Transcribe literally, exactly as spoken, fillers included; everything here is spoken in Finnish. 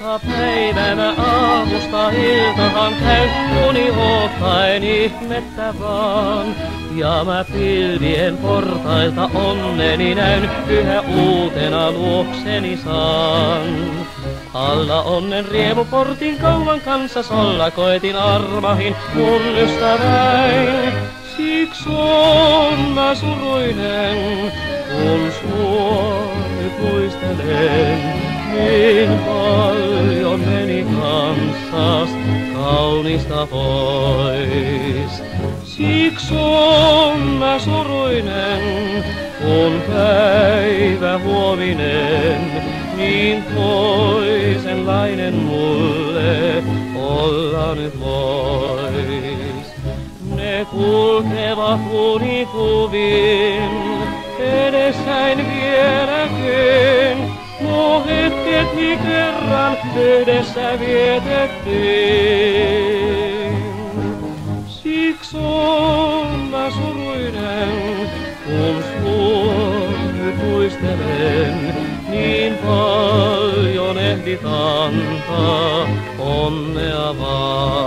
Joka päivä mä aamusta iltahan käyn uni ottaen ihmettä vaan. Ja mä pilvien portailta onneni näyn, yhä uutena luokseni saan. Alla onnen riemuportin kauan kanssa solla koetin armahin mun ystäväin. Siksi on mä suruinen, kun sua nyt muistelen. Niin paljon meni kanssas kaunista pois. Siksi on mä suruinen, kun päivä huominen niin toisenlainen mulle olla nyt vois. Ne kulkevat unikuvin edessäin vieläkin. Nuo hetketni kerran yhdessä vietettiin. Siksi on mä suruinen, kun sua nyt muistelen. Niin paljon ehdit antaa onnea vaan.